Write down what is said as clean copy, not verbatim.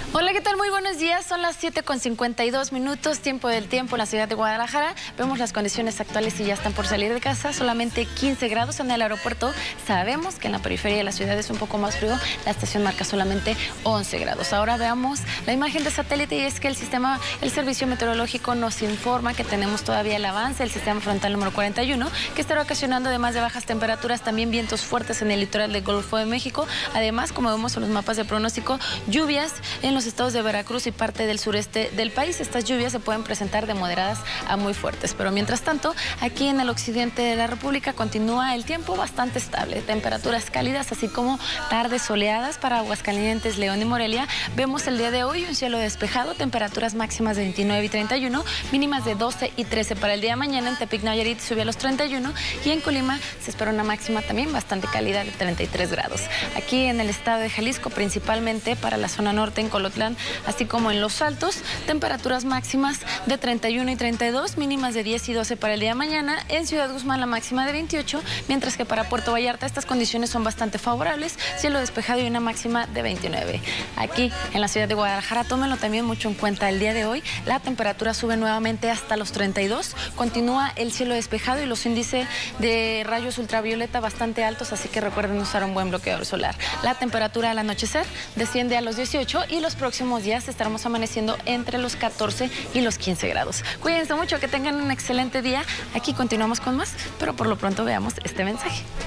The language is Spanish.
Hola, ¿qué tal? Muy buenos días. Son las 7:52, tiempo del tiempo en la ciudad de Guadalajara. Vemos las condiciones actuales y ya están por salir de casa. Solamente 15 grados en el aeropuerto. Sabemos que en la periferia de la ciudad es un poco más frío. La estación marca solamente 11 grados. Ahora veamos la imagen de satélite y es que el servicio meteorológico nos informa que tenemos todavía el avance del sistema frontal número 41, que estará ocasionando, además de bajas temperaturas, también vientos fuertes en el litoral del Golfo de México. Además, como vemos en los mapas de pronóstico, lluvias en los estados de Veracruz y parte del sureste del país. Estas lluvias se pueden presentar de moderadas a muy fuertes, pero mientras tanto, aquí en el occidente de la República continúa el tiempo bastante estable, temperaturas cálidas, así como tardes soleadas para Aguascalientes, León y Morelia. Vemos el día de hoy un cielo despejado, temperaturas máximas de 29 y 31, mínimas de 12 y 13 para el día de mañana. En Tepic, Nayarit sube a los 31 y en Colima se espera una máxima también bastante cálida de 33 grados. Aquí en el estado de Jalisco, principalmente para la zona norte, en Colotlán, así como en Los Altos, temperaturas máximas de 31 y 32, mínimas de 10 y 12 para el día de mañana. En Ciudad Guzmán la máxima de 28, mientras que para Puerto Vallarta estas condiciones son bastante favorables, cielo despejado y una máxima de 29. Aquí en la ciudad de Guadalajara, tómenlo también mucho en cuenta el día de hoy, la temperatura sube nuevamente hasta los 32, continúa el cielo despejado y los índices de rayos ultravioleta bastante altos, así que recuerden usar un buen bloqueador solar. La temperatura al anochecer desciende a los 18 y los próximos días estaremos amaneciendo entre los 14 y los 15 grados. Cuídense mucho, que tengan un excelente día. Aquí continuamos con más, pero por lo pronto veamos este mensaje.